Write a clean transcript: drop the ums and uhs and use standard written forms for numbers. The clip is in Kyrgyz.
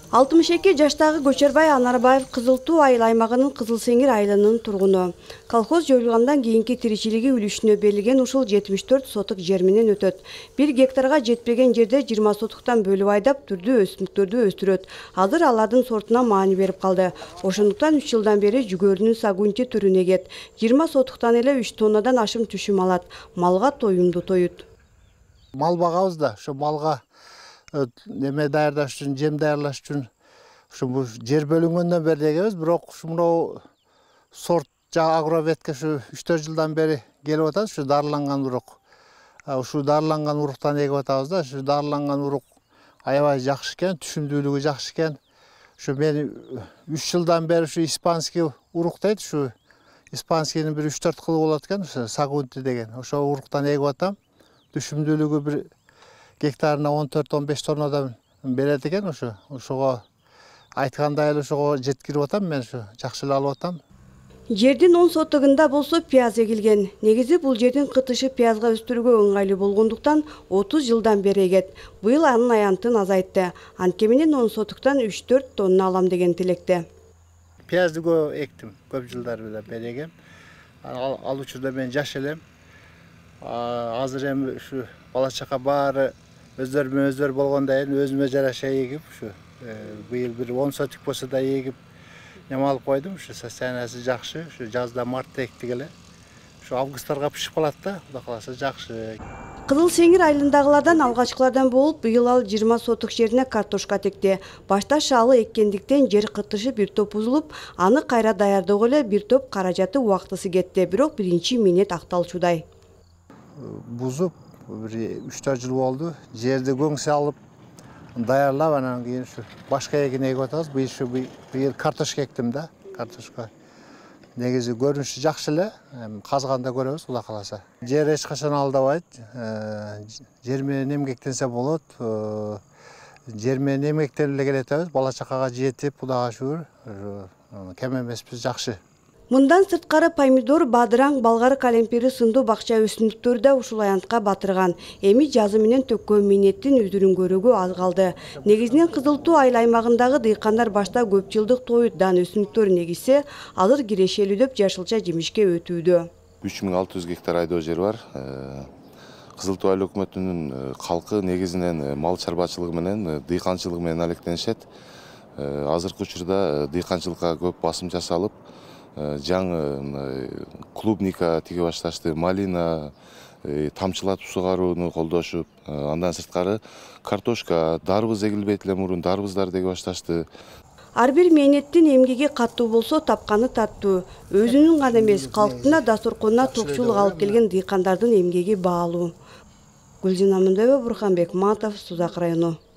62 жаштагы Көчөрбай Анарбаев Кызыл Туу айыл аймагынын Кызыл Сеңир айылынын тургуну. Колхоз жоюлгандан кийинки тиричилиги үлүшүнө берилген ушул 74 сотук жер менен өтөт. 1 гектарга жетпеген жерде 20 сотуктан бөлүп айдап түрдүү өсүмдүктөрдү өстүрөт. Азыр алардын сортуна маани берип калды. Ошондуктан 3 жылдан бери жүгөрүнүн сагунти түрүн эгет. 20 сотуктан эле 3 тоннадан ашым түшүм алат. Малга тоюмду тоют. Мал багабыз да, ошо малга неме даярдаш үчүн, жем даярдаш үчүн ушу жер бөлүнгөндөн бери эгебиз, бирок ушул сорт агроветке ушу 3-4 жылдан бери келип атат, ушу дарыланган урук. Ушу дарыланган уруктан эгип атабыз да, ушу дарыланган урук аябай жакшы экен, түшүмдүүлүгү жакшы экен. Ушу мен 3 жылдан бери ушу испанский урук дейт, ушу испанскийдин бир 3-4 кылы болот экен, ушу сагунти деген. Ошо уруктан эгип атам. Түшүмдүүлүгү бир гектарына 14-15 тоннадан берет экен, ошого айткандай эле ошого жеткирип атам, мен ушу жакшы эле алып атам. Жердин 10 сотугунда болсо пияз эгилген. Негизи бул жердин кытышы пиязга өстүрүүгө ыңгайлуу болгондуктан 30 жылдан бери эгет. Быйыл анын аянтын азайтты. Анткени менен 10 сотуктан 3-4 тонна алам деген тилекте. Пиязды көп эктим, көп жылдар бери эгем. Ал учурда мен жаш элем. Азыр эми ушу бала чака баары өздөрү менен өздөрү болгондон кийин өзүмө жараша эгип, ушу быйыл бир 10 сотик болсо да эгип нема алып койдум. Ушу состояниясы жакшы. Ушу жазда мартта эктик эле. Ушу августтарга пишип калат да, Кудай кааласа жакшы. Кызыл Сеңир айылындагылардан алгачкылардан болуп, быйыл ал 20 сотук жерине картошка текти. Башта шалы эккендиктен жер кытышы бир топ бузулуп, аны кайра даярдоого эле бир топ каражаты убактысы кетти. Бирок биринчи минет акталчудай. Бузуп бир 3-4 жыл болду. Жерди көң салып, даярлап, анан кийин ушу башка эгин эгип атабыз. Быйыл картошка эктим да, картошка. Негизи көрүнүшү жакшы эле, казганда көрөбүз, Кудай кааласа. Жер эч качан алдабайт. Жер менен эмгектенсе болот. Жер менен эмгектенип эле келатабыз. Бала чакага жетип, Кудайга шүгүр, кем эмеспиз, жакшы. Мындан сырткары помидор, бадыраң, балгар калемпири сындуу бакча өсүмдүктөрү да ушул аянтка батырган. Эми жазы менен төккөн минеттин үзүрүн көрүүгө аз калды. Негизинен Кызыл Туу айыл аймагындагы дыйкандар башта көп жылдык тоют дан өсүмдүктөрүн эгишсе, азыр кирешелүүдөп жашылча жемишке өтүүдө. 3600 гектар айдоо жер бар. Кызыл Туу айыл өкмөтүнүн калкы негизинен мал чарбачылыгы менен, дыйканчылык менен алектенишет. Азыркы учурда дыйканчылыкка көп басым жасалып, жаңы клубника тиге башташты, малина, тамчылатып сугарууну колдошуп, андан сырткары картошка, дарбыз эгилбейт эле мурун, дарбыздар деге башташты. Ар бир мээнеттин эмгеги каттуу болсо, тапканы таттуу. Өзүнүн гана эмес, калктын да дасторконуна токчулук алып келген дыйкандардын эмгеги баалуу. Гүлзина Мындоева, Бурханбек Матов, Сузак району.